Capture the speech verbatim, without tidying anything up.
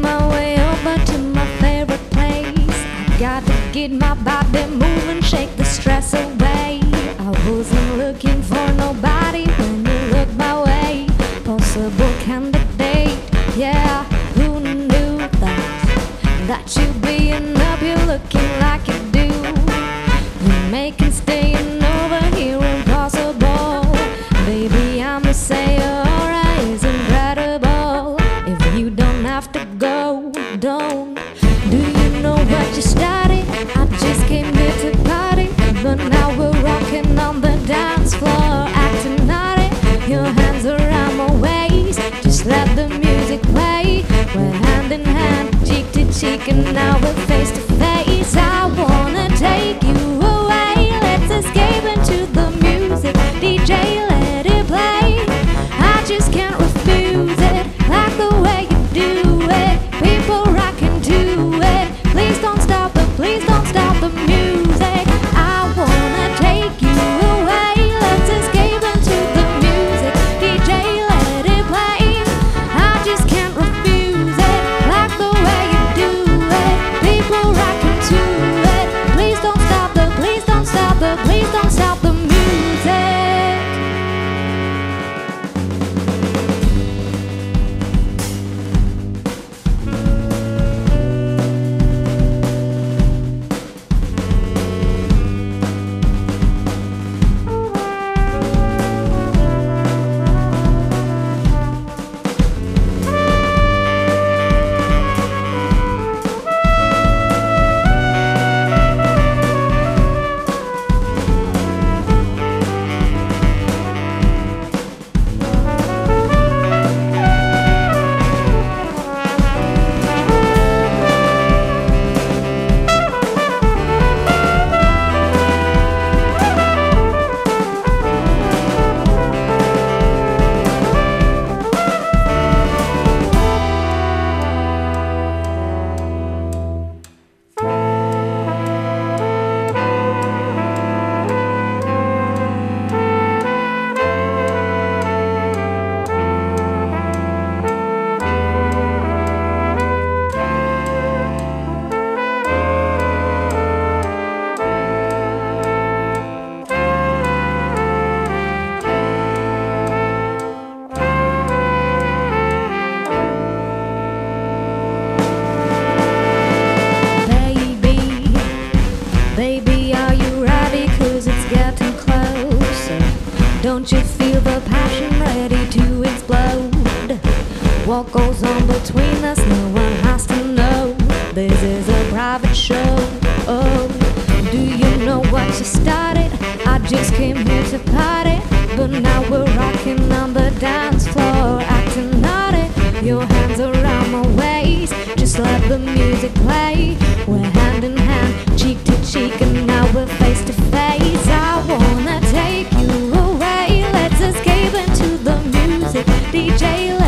my way over to my favorite place. I got to get my body moving, shake the stress away. I wasn't looking for nobody when you looked my way. Possible candidate, yeah, who knew that? That you being up, you're looking like you do. You're making staying over here impossible. Baby, I'ma say your aura is incredible. If you don't have to go, don't. Do you know what you started? I just came here to party, but now we're rocking on the dance floor, acting naughty. Your hands around my waist, just let the music play. We're hand in hand, cheek to cheek, and now we're face to face. I wanna take you away, let's escape into the music. D J, let it play. I just can't refuse it, like the way you do it. People rockin' to it. Please don't stop the, please don't stop the music. I wanna take you away, let's escape into the music. D J, let it play. I just can't refuse it, like the way you do it. People rockin' to it. Please don't stop the, please don't stop the, please don't stop the music. Baby, are you ready? 'Cause it's getting closer. Don't you feel the passion ready to explode? What goes on between us, no one has to know. This is a private show. Oh, do you know what you started? I just came here to party, but now we're rocking on the dance floor, acting naughty. Your hands around my waist, just let the music play. We're hand in hand, cheek to cheek, and now we're face to face. I wanna take you away, let's escape into the music. D J,